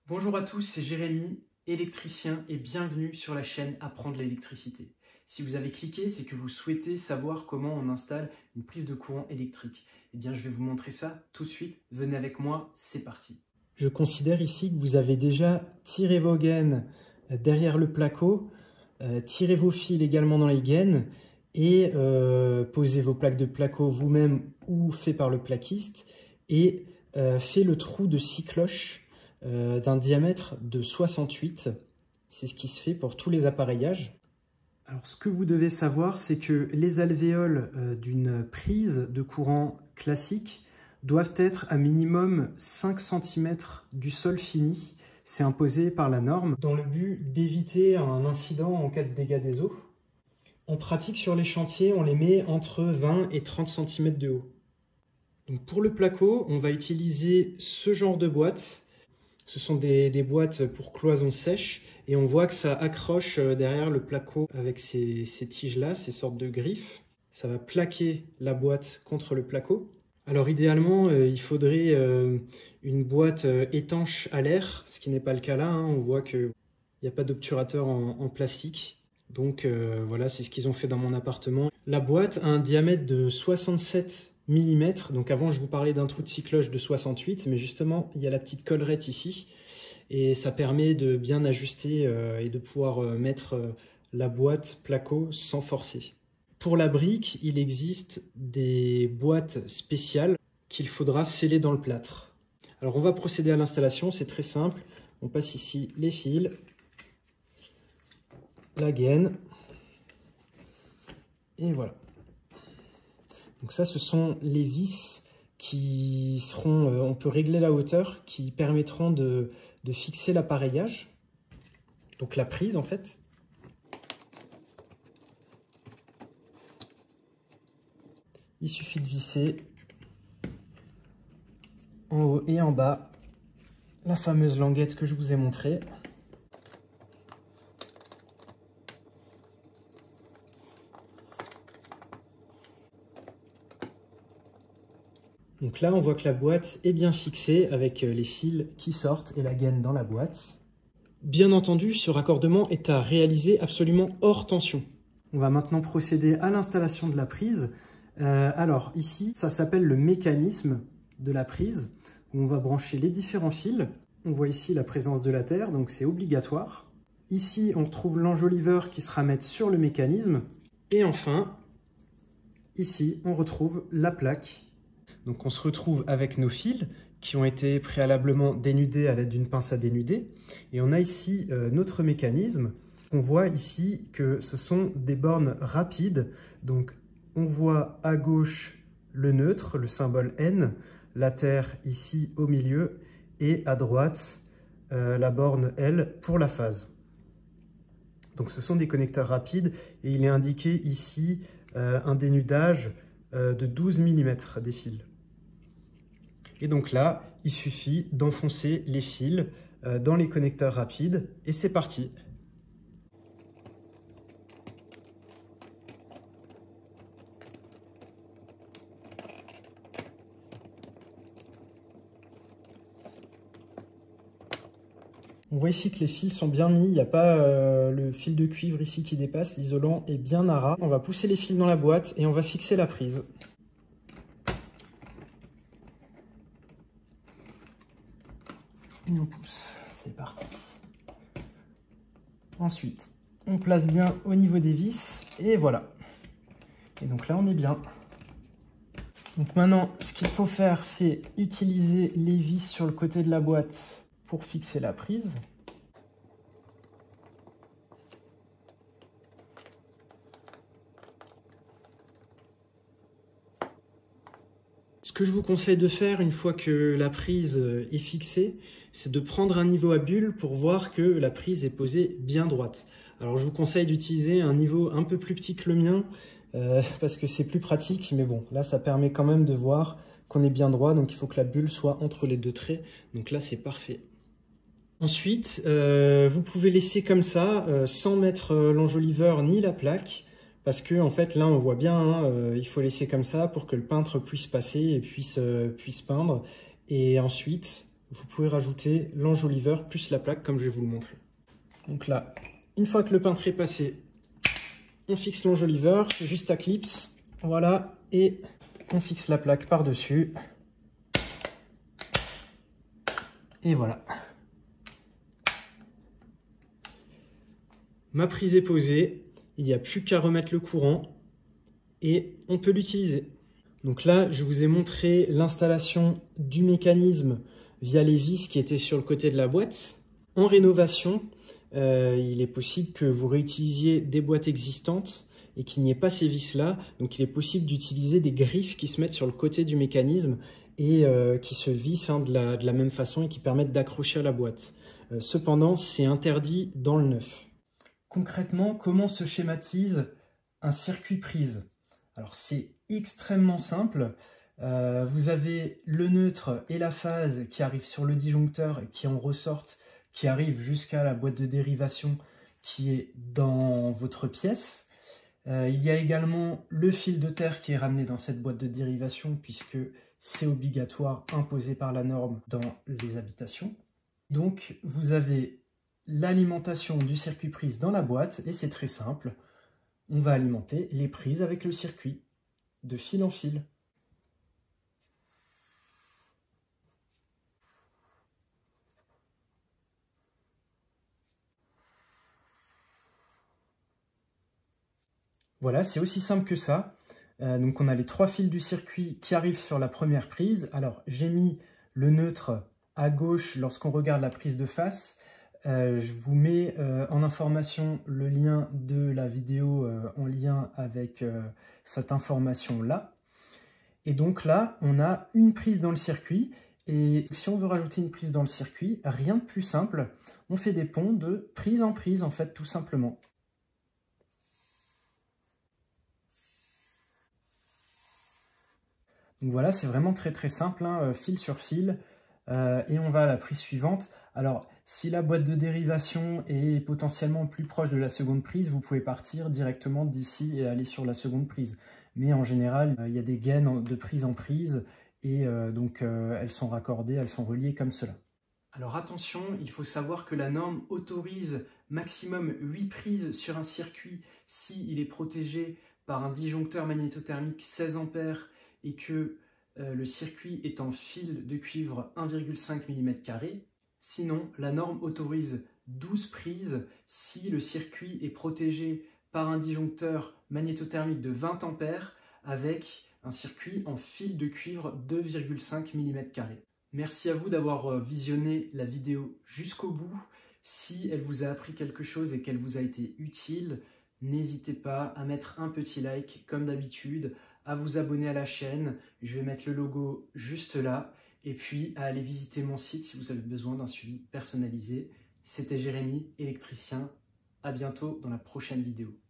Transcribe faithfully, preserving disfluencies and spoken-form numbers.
Bonjour à tous, c'est Jérémy, électricien et bienvenue sur la chaîne Apprendre l'électricité. Si vous avez cliqué, c'est que vous souhaitez savoir comment on installe une prise de courant électrique. Eh bien, je vais vous montrer ça tout de suite. Venez avec moi, c'est parti. Je considère ici que vous avez déjà tiré vos gaines derrière le placo, euh, tiré vos fils également dans les gaines et euh, posé vos plaques de placo vous-même ou fait par le plaquiste et euh, fait le trou de six cloches Euh, d'un diamètre de soixante-huit. C'est ce qui se fait pour tous les appareillages. Alors ce que vous devez savoir, c'est que les alvéoles euh, d'une prise de courant classique doivent être à minimum cinq centimètres du sol fini. C'est imposé par la norme dans le but d'éviter un incident en cas de dégâts des eaux. En pratique, sur les chantiers, on les met entre vingt et trente centimètres de haut. Donc pour le placo, on va utiliser ce genre de boîte. Ce sont des, des boîtes pour cloison sèche et on voit que ça accroche derrière le placo avec ces, ces tiges-là, ces sortes de griffes. Ça va plaquer la boîte contre le placo. Alors idéalement, euh, il faudrait euh, une boîte euh, étanche à l'air, ce qui n'est pas le cas là. Hein. On voit qu'il n'y a pas d'obturateur en, en plastique. Donc euh, voilà, c'est ce qu'ils ont fait dans mon appartement. La boîte a un diamètre de soixante-sept millimètres. Donc avant, je vous parlais d'un trou de six cloches de soixante-huit, mais justement, il y a la petite collerette ici. Et ça permet de bien ajuster euh, et de pouvoir euh, mettre euh, la boîte placo sans forcer. Pour la brique, il existe des boîtes spéciales qu'il faudra sceller dans le plâtre. Alors on va procéder à l'installation, c'est très simple. On passe ici les fils, la gaine, et voilà. Donc ça, ce sont les vis qui seront, euh, on peut régler la hauteur, qui permettront de, de fixer l'appareillage, donc la prise en fait. Il suffit de visser en haut et en bas la fameuse languette que je vous ai montrée. Donc là, on voit que la boîte est bien fixée avec les fils qui sortent et la gaine dans la boîte. Bien entendu, ce raccordement est à réaliser absolument hors tension. On va maintenant procéder à l'installation de la prise. Euh, alors ici, ça s'appelle le mécanisme de la prise, où on va brancher les différents fils. On voit ici la présence de la terre, donc c'est obligatoire. Ici, on retrouve l'enjoliveur qui sera mettre sur le mécanisme. Et enfin, ici, on retrouve la plaque. Donc on se retrouve avec nos fils qui ont été préalablement dénudés à l'aide d'une pince à dénuder. Et on a ici euh, notre mécanisme. On voit ici que ce sont des bornes rapides. Donc on voit à gauche le neutre, le symbole N, la terre ici au milieu, et à droite euh, la borne L pour la phase. Donc ce sont des connecteurs rapides et il est indiqué ici euh, un dénudage euh, de douze millimètres des fils. Et donc là, il suffit d'enfoncer les fils dans les connecteurs rapides et c'est parti. On voit ici que les fils sont bien mis, il n'y a pas euh, le fil de cuivre ici qui dépasse, l'isolant est bien à ras. On va pousser les fils dans la boîte et on va fixer la prise. Et on pousse, c'est parti. Ensuite, on place bien au niveau des vis et voilà. Et donc là, on est bien. Donc maintenant, ce qu'il faut faire, c'est utiliser les vis sur le côté de la boîte pour fixer la prise. Ce que je vous conseille de faire une fois que la prise est fixée, c'est de prendre un niveau à bulle pour voir que la prise est posée bien droite. Alors je vous conseille d'utiliser un niveau un peu plus petit que le mien euh, parce que c'est plus pratique, mais bon, là ça permet quand même de voir qu'on est bien droit, donc il faut que la bulle soit entre les deux traits, donc là c'est parfait. Ensuite, euh, vous pouvez laisser comme ça, euh, sans mettre euh, l'enjoliveur ni la plaque, parce que en fait là on voit bien, hein, euh, il faut laisser comme ça pour que le peintre puisse passer et puisse, euh, puisse peindre. Et ensuite, vous pouvez rajouter l'enjoliveur plus la plaque comme je vais vous le montrer. Donc là, une fois que le peintre est passé, on fixe l'enjoliveur, c'est juste à clips, voilà, et on fixe la plaque par-dessus. Et voilà. Ma prise est posée, il n'y a plus qu'à remettre le courant et on peut l'utiliser. Donc là, je vous ai montré l'installation du mécanisme via les vis qui étaient sur le côté de la boîte. En rénovation, euh, il est possible que vous réutilisiez des boîtes existantes et qu'il n'y ait pas ces vis-là. Donc il est possible d'utiliser des griffes qui se mettent sur le côté du mécanisme et euh, qui se vissent hein, de, la, de la même façon et qui permettent d'accrocher à la boîte. Euh, cependant, c'est interdit dans le neuf. Concrètement, comment se schématise un circuit prise? Alors c'est extrêmement simple. Euh, vous avez le neutre et la phase qui arrivent sur le disjoncteur et qui en ressortent, qui arrivent jusqu'à la boîte de dérivation qui est dans votre pièce. Euh, il y a également le fil de terre qui est ramené dans cette boîte de dérivation puisque c'est obligatoire, imposé par la norme dans les habitations. Donc vous avez l'alimentation du circuit prise dans la boîte et c'est très simple. On va alimenter les prises avec le circuit, de fil en fil. Voilà, c'est aussi simple que ça. Euh, donc on a les trois fils du circuit qui arrivent sur la première prise. Alors j'ai mis le neutre à gauche lorsqu'on regarde la prise de face. Euh, je vous mets euh, en information le lien de la vidéo euh, en lien avec euh, cette information-là. Et donc là, on a une prise dans le circuit. Et si on veut rajouter une prise dans le circuit, rien de plus simple. On fait des ponts de prise en prise, en fait, tout simplement. Donc voilà, c'est vraiment très très simple, hein, fil sur fil. Euh, et on va à la prise suivante. Alors, si la boîte de dérivation est potentiellement plus proche de la seconde prise, vous pouvez partir directement d'ici et aller sur la seconde prise. Mais en général, euh, il y a des gaines de prise en prise et euh, donc euh, elles sont raccordées, elles sont reliées comme cela. Alors attention, il faut savoir que la norme autorise maximum huit prises sur un circuit s'il est protégé par un disjoncteur magnétothermique seize ampères et que euh, le circuit est en fil de cuivre un virgule cinq millimètres carrés. Sinon, la norme autorise douze prises si le circuit est protégé par un disjoncteur magnétothermique de vingt ampères avec un circuit en fil de cuivre deux virgule cinq millimètres carrés. Merci à vous d'avoir visionné la vidéo jusqu'au bout. Si elle vous a appris quelque chose et qu'elle vous a été utile, n'hésitez pas à mettre un petit like comme d'habitude, à vous abonner à la chaîne. Je vais mettre le logo juste là. Et puis à aller visiter mon site si vous avez besoin d'un suivi personnalisé. C'était Jérémy, électricien. À bientôt dans la prochaine vidéo.